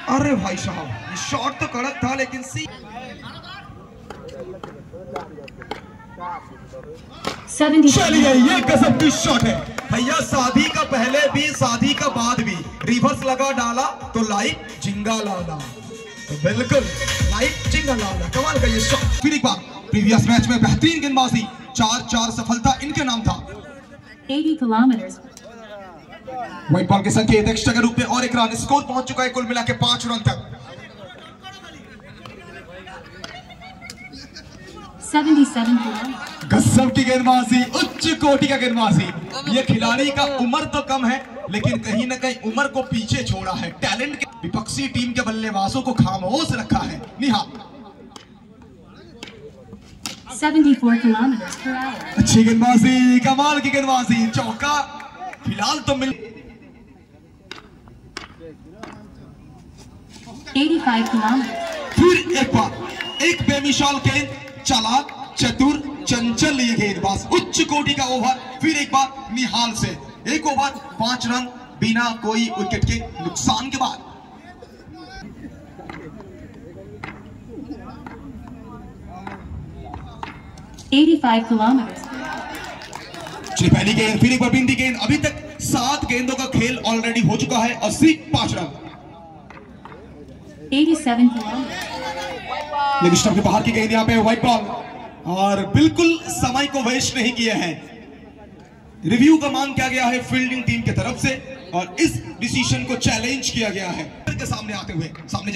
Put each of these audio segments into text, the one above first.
अरे भाई साहब, ये शॉट तो कड़क था लेकिन चलिए ये गजब की शॉट है भैया। शादी का पहले भी शादी का बाद भी रिवर्स लगा डाला तो लाइट जिंगा लाला, तो बिल्कुल लाइट जिंगा लाला। कमाल का ये शॉट। फिर एक बार प्रीवियस मैच में बेहतरीन गेंदबाजी, 4-4 सफलता इनके नाम था। 80 किलोमीटर। व्हाइट बॉल के संकेत एक्स्ट्रा के रूप में और एक रन। स्कोर पहुंच चुका है कुल मिला के 5 रन तक। 77 गजब की गेंदबाजी, उच्च कोटि का गेंदबाजी। ये खिलाड़ी का उम्र तो कम है लेकिन कहीं ना कहीं उम्र को पीछे छोड़ा है। टैलेंट के विपक्षी टीम के बल्लेबाजों को खामोश रखा है। निहा 74 किलोमीटर। अच्छी गेंदबाजी, कमाल की गेंदबाजी। चौका फिलहाल तो मिल। 85 किलोमीटर। फिर एक बार एक बेमिसाल गेंद, चालाक, चतुर, चंचल ये गेंदबाज, उच्च कोटि का ओवर। फिर एक बार निहाल से एक ओवर 5 रन बिना कोई विकेट के नुकसान के बाद। चलिए पहली गेंद, फिर एक बार बिंदी गेंद। अभी तक 7 गेंदों का खेल ऑलरेडी हो चुका है और सिर्फ 5 रन। 87 किलोमीटर। लेकिन स्टंप के बाहर की गेंद यहाँ पे व्हाइट बॉल और बिल्कुल समय को वेस्ट नहीं किए हैं। रिव्यू का मांग किया गया है फील्डिंग टीम की तरफ से और इस डिसीजन को चैलेंज किया गया है। के सामने आते हुए सामने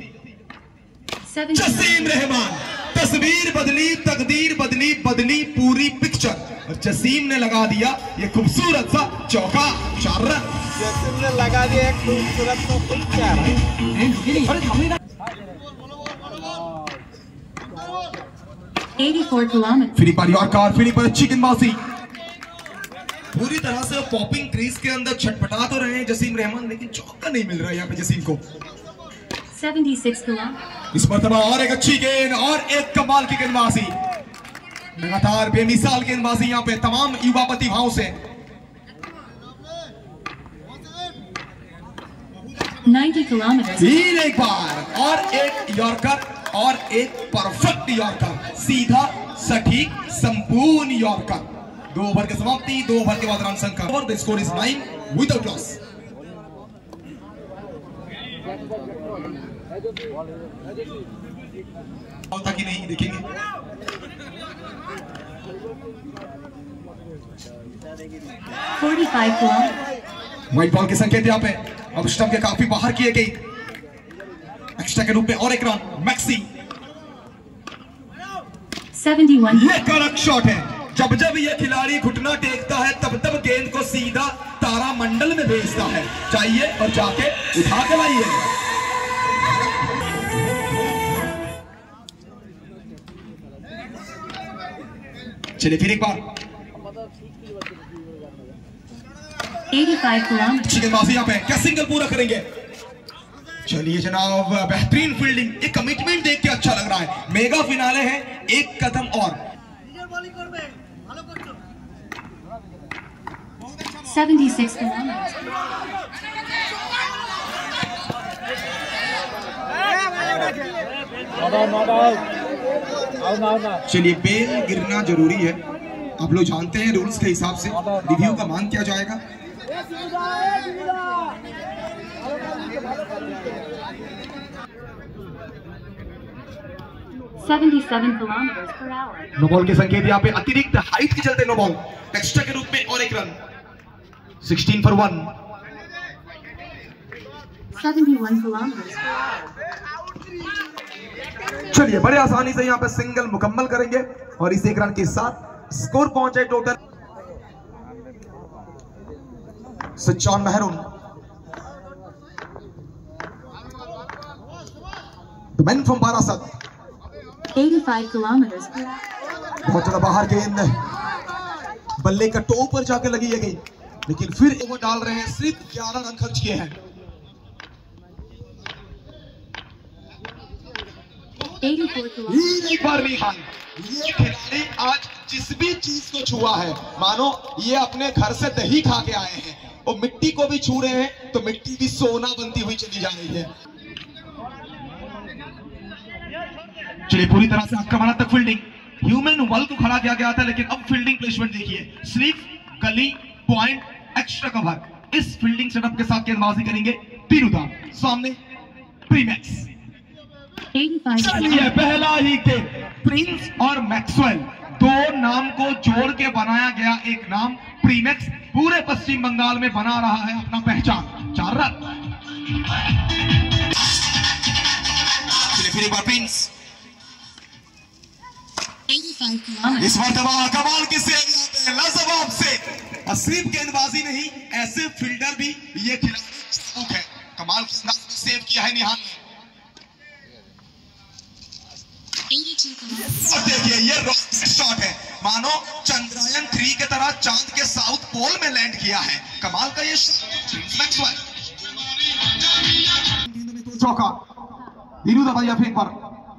जसीम रहमान। तस्वीर बदली, तकदीर बदली, बदली पूरी पिक्चर और जसीम ने लगा दिया ये खूबसूरत सा चौका। 4 रन जसीम ने लगा दिया एक खूबसूरत सा पिक्चर। 84 किलोमीटर। फिर पर यॉर्कर, फिर पर अच्छी गेंदबाजी। पूरी तरह से पॉपिंग क्रीज के अंदर छटपटा तो रहे हैं जसीम रहमान लेकिन चौका नहीं मिल रहा है यहाँ पे जसीम को। 76 किलोमीटर। इस मरतबा और एक अच्छी गेंद और एक कमाल की गेंदबाजी। लगातार बेमिसाल गेंदबाजी यहाँ पे तमाम युवा प्रतिभाओं से। 90 किलोमीटर। फिर एक बार और एक यॉर्कर और एक परफेक्ट यॉर्कर, सीधा सटीक संपूर्ण यॉर्कर। 2 ओवर की समाप्ति, 2 ओवर के बाद रन संख्या और the score is 9 without loss. कि नहीं देखेंगे। व्हाइट बॉल के संकेत यहाँ पे अब स्टंप के काफी बाहर किए गई। एक्स्ट्रा के रूप में और एक रन। मैक्सी 71। ये कड़क शॉट है। जब जब ये खिलाड़ी घुटना टेकता है तब तब गेंद को सीधा तारामंडल में भेजता है। चाहिए और जाके उठा के लाइए। चलिए फिर एक बार 85 किलोमीटर। गेंदबाजी यहाँ पे क्या सिंगल पूरा करेंगे। चलिए जनाब, बेहतरीन फील्डिंग। एक कमिटमेंट देख के अच्छा लग रहा है। मेगा फिनाले है, एक कदम और। 76 किलोमीटर। चलिए बेल गिरना जरूरी है, आप लोग जानते हैं रूल्स के हिसाब से रिव्यू का मांग किया जाएगा। नो बॉल के संकेत यहाँ पे अतिरिक्त हाइट के चलते नो बॉल। एक्स्ट्रा के रूप में और एक रन। 16 for 1। 71 किलोमीटर। चलिए बड़े आसानी से यहाँ पे सिंगल मुकम्मल करेंगे और इस एक रन के साथ स्कोर पहुंचे total 56 Mehroon. The man from Barasat। 85 kilometers। बहुत ज्यादा बाहर गेंद बल्ले का टो पर जाकर लगी है गई, लेकिन फिर वो डाल रहे हैं। सिर्फ 11 रन खर्च किए हैं। 84 kilometers। एक बार नहीं हाल। ये खिलाड़ी आज जिस भी चीज को छुआ है मानो ये अपने घर से दही खा के आए हैं। वो मिट्टी को भी छू रहे हैं तो मिट्टी भी सोना बनती हुई चली जा रही है। चलिए पूरी तरह से आक्रमणात्मक फील्डिंग, ह्यूमन वॉल को खड़ा किया गया था, लेकिन अब फील्डिंग प्लेसमेंट देखिए, slip, gully, point, extra cover. इस फील्डिंग सेटअप के साथ गेंदबाजी करेंगे तिरुदा, सामने प्रीमैक्स। चलिए पहला ही गेम, प्रिंस और मैक्सवेल, दो नाम को जोड़ के बनाया गया एक नाम प्रीमैक्स, पूरे पश्चिम बंगाल में बना रहा है अपना पहचान। 4 रन। फिर एक बार प्रिंस, इस मरतबा कमाल की सेव लाजवाब से, सिर्फ गेंदबाजी नहीं, ऐसे फील्डर भी ये खिलाड़ी है। कमाल की सेव किया है निहाल ने। और देखिए ये रॉकेट शॉट है, मानो चंद्रयान 3 की तरह चांद के साउथ पोल में लैंड किया है। कमाल का ये मैक्सवेल। चौका धीरू भैया फेंक पर।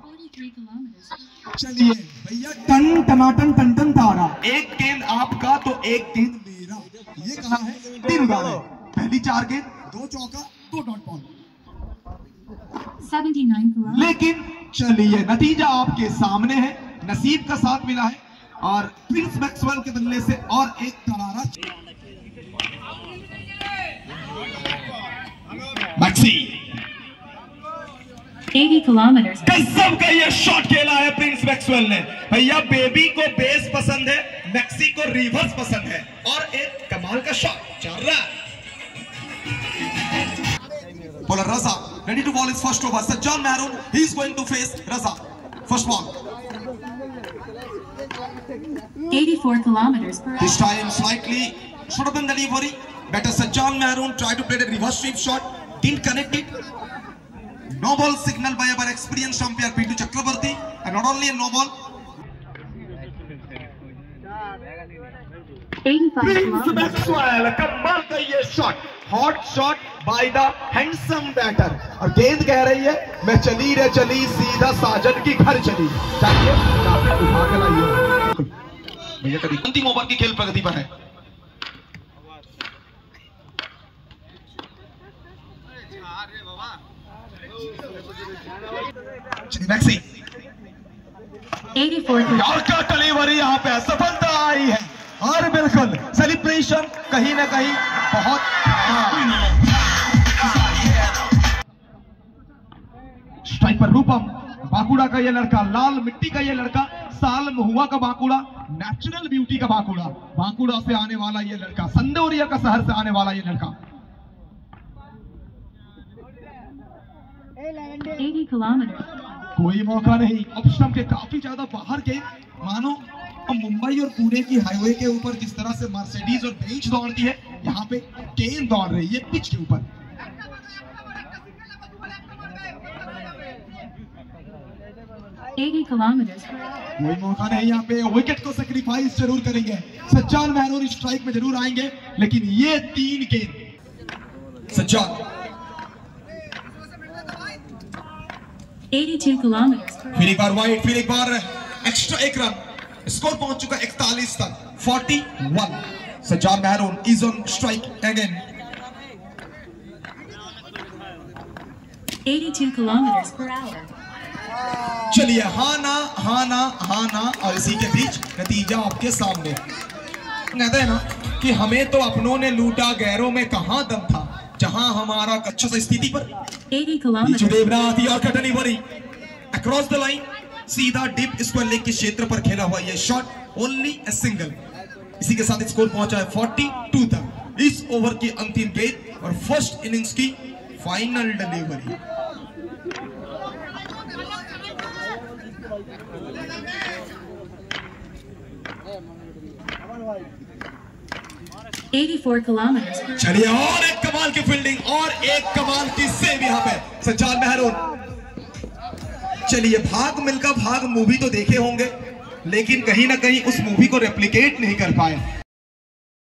चलिए भैया टन टनाटन टन टन तारा, एक गेंद आपका तो एक गेंद मेरा, ये कहा है धीरू ने। पहली 4 गेंद, 2 चौका, 2 डॉट बॉल। 79 kilometers. लेकिन चलिए नतीजा आपके सामने है, नसीब का साथ मिला है और प्रिंस मैक्सवेल के बल्ले से और एक तरारा। Maxi 80 kilometers. गजब का ये शॉट खेला है प्रिंस मैक्सवेल ने। भैया बेबी को बेस पसंद है, मैक्सी को रिवर्स पसंद है, और एक कमाल का shot. 4 run. Bowler Raza ready to ball his first over. Sajjan Maroon, he is going to face Raza. First ball. 84 kilometers per hour. This time slightly shorter than delivery. Better Sajjan Maroon tried to play the reverse sweep shot, didn't connect it. No ball signal by our experienced umpire P2 Chakrabarti, and not only a no ball. 85 Prince kilometers. Maxwell, कमाल का ये shot, hot shot by the handsome batter, और गेंद कह रही है मैं चली रे चली सीधा साजन की घर चली। चाहिए उठा के लाइए भैया। कभी अंतिम ओवर की खेल प्रगति पर है। Maxi 84 kilometers. यार क्या डिलीवरी, यहाँ पे सफलता आई है, और बिल्कुल सेलिब्रेशन कहीं ना कहीं बहुत। स्ट्राइक पर रूपम, बांकुड़ा का ये लड़का, लाल मिट्टी का ये लड़का, साल महुआ का बांकुड़ा, नेचुरल ब्यूटी का बांकुड़ा, बांकुड़ा से आने वाला ये लड़का, संदौरिया का शहर से आने वाला ये लड़का। 80 kilometers. कोई मौका नहीं, ऑप्शन के काफी ज्यादा बाहर के, मानो अब मुंबई और पुणे की हाईवे के ऊपर जिस तरह से मर्सिडीज और बेंच दौड़ती है, यहाँ पे केन दौड़ रही है पिच के ऊपर। 80 kilometers. कोई मौका नहीं, यहाँ पे विकेट को सैक्रिफाइस जरूर करेंगे, सज्जान महरून स्ट्राइक में जरूर आएंगे, लेकिन ये 3 गेंद सज्जान। 82 kilometers. फिर एक बार वाइड, फिर एक बार एक्स्ट्रा 1 रन, स्कोर पहुंच चुका 41 तक, 41। Sajjan Mehroon is on strike again. 82 kilometers per hour. चलिए हाना हाना हाना, और इसी के बीच नतीजा आपके सामने। कहते हैं ना कि हमें तो अपनों ने लूटा, गैरों में कहां दम था, जहां हमारा अच्छा सा स्थिति पर 80 kilometers. देवनाथ और डिलीवरी अक्रॉस द लाइन, सीधा डीप स्क्वायर लेग के क्षेत्र पर खेला हुआ ये शॉट, ओनली ए सिंगल। इसी के साथ स्कोर पहुंचा है 42 तक। इस ओवर की अंतिम गेंद और फर्स्ट इनिंग्स की फाइनल डिलीवरी। $84 kilometers. चलिए और एक कमाल की फील्डिंग और एक कमाल की सेव यहाँ पे सज्जान महरून। चलिए भाग मिल्खा भाग मूवी तो देखे होंगे, लेकिन कहीं ना कहीं उस मूवी को रेप्लिकेट नहीं कर पाए।